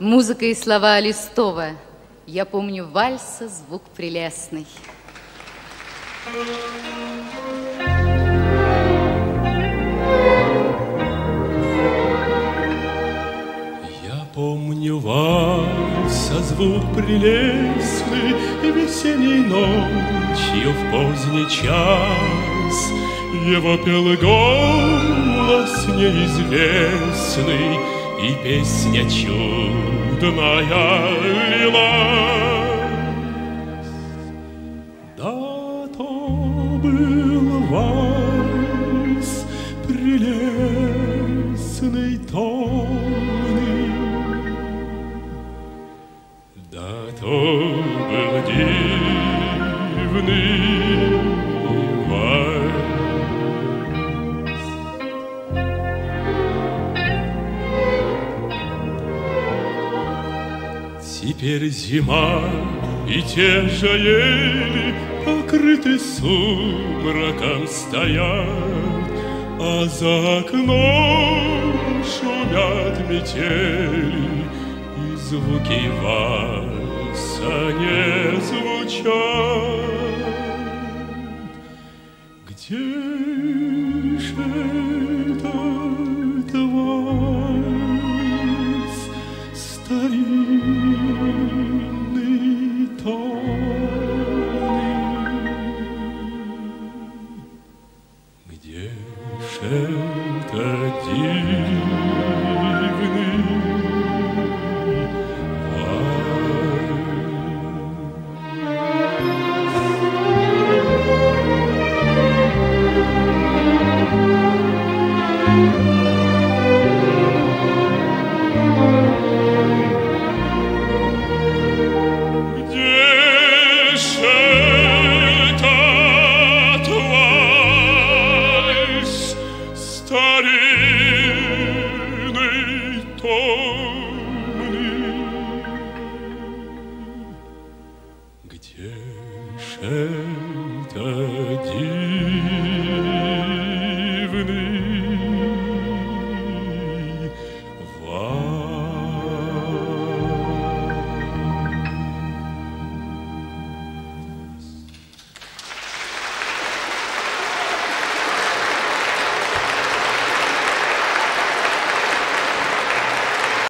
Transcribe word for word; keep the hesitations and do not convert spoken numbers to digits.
Музыка и слова Листова. Я помню вальса звук прелестный. Я помню вальса звук прелестный, весенней ночью в поздний час. Его пел голос неизвестный, и песня чудная лилась. Да, то был вальс прелестный, томный. Да, то был дивный вальс. Теперь зима, и те же ели, покрыты сумраком, стоят, а за окном шумят метели, и звуки вальса не звучат. Где ж этот вальс старинный, томный? Где ж этот дивный Старый